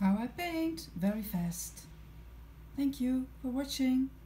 How I paint very fast. Thank you for watching.